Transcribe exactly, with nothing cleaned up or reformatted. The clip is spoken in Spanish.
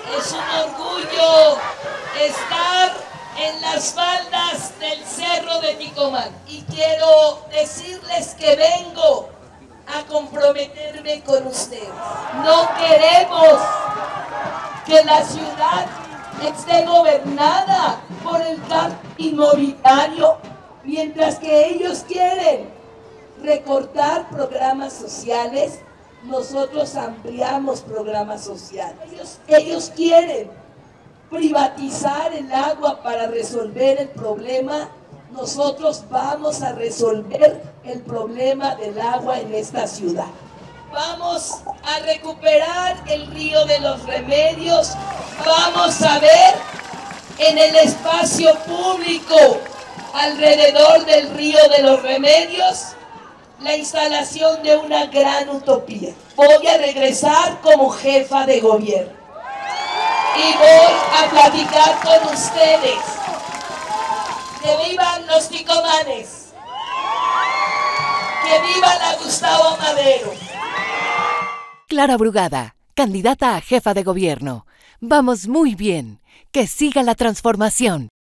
Es un orgullo estar en las faldas del Cerro de Ticomán. Y quiero decirles que vengo a comprometerme con ustedes. No queremos que la ciudad esté gobernada por el campo inmobiliario, mientras que ellos quieren recortar programas sociales. Nosotros ampliamos programas sociales. Ellos, ellos quieren privatizar el agua para resolver el problema. Nosotros vamos a resolver el problema del agua en esta ciudad. Vamos a recuperar el río de los Remedios. Vamos a ver en el espacio público alrededor del río de los Remedios la instalación de una gran utopía. Voy a regresar como jefa de gobierno y voy a platicar con ustedes. ¡Que vivan los ticomanes! ¡Que viva la Gustavo Madero! Clara Brugada, candidata a jefa de gobierno. Vamos muy bien. Que siga la transformación.